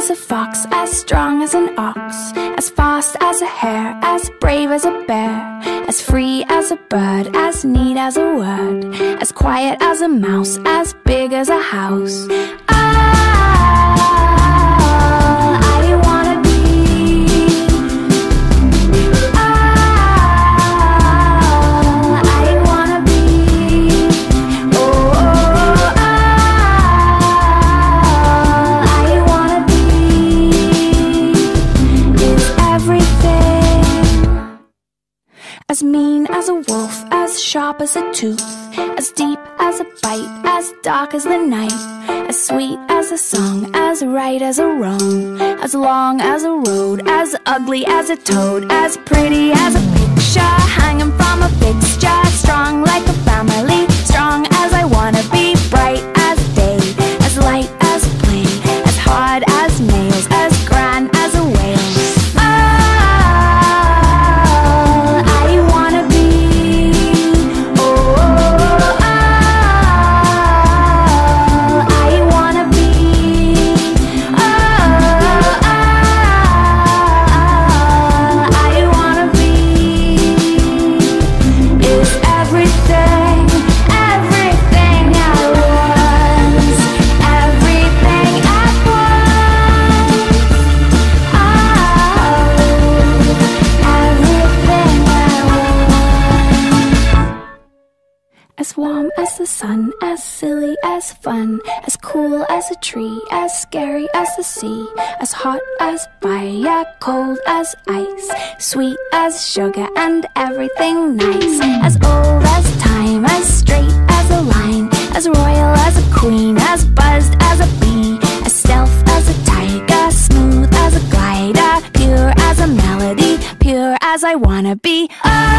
as a fox, as strong as an ox, as fast as a hare, as brave as a bear, as free as a bird, as neat as a word, as quiet as a mouse, as big as a house. As mean as a wolf, as sharp as a tooth, as deep as a bite, as dark as the night, as sweet as a song, as right as a wrong, as long as a road, as ugly as a toad, as pretty as a picture hanging from a fixture, strong like a family, strong as I wanna be, bright as day, as light as play, as hard as nails, as grand as a whale. As warm as the sun, as silly as fun, as cool as a tree, as scary as the sea, as hot as fire, cold as ice, sweet as sugar and everything nice, as old as time, as straight as a line, as royal as a queen, as buzzed as a bee, as stealth as a tiger, smooth as a glider, pure as a melody, pure as I wanna be.